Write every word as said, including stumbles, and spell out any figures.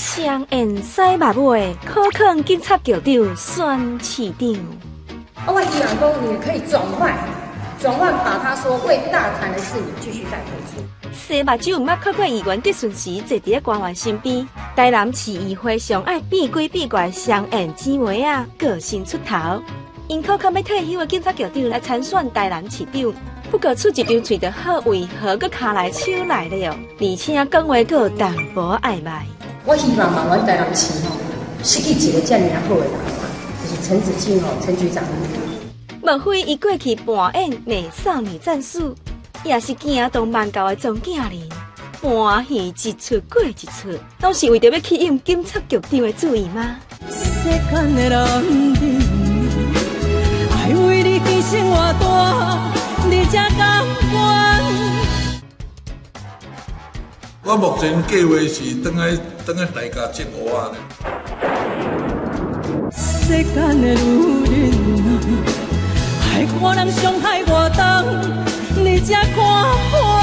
双燕西马尾，考考警察局长选市长。 啊，我希望讲你可以转换，转换把他说为大谈的事你继续再回去。 西目睭毋捌看过议员质询时坐伫咧官员身边，台南市议会上爱变鬼变怪双燕姊妹啊，个性出头。因考考要退休的警察局长来参选台南市长，不过出一张嘴就好为何个卡来手来了，而且讲话佫有淡薄暧昧。 我希望嘛，阮台南市吼，失去一个这么好的人，就是陈子清吼，陈局长。 莫非伊过去扮演美少女战士，也是惊动万教的总囝人，搬戏一出过一出，都是为着要去引警察局长的注意吗？ 世间的人爱为你牺牲偌大，你才甘愿？ 我目前计划是等来等来大家种蚵仔呢。 世间的女人啊，害我人伤害我重，你才看破。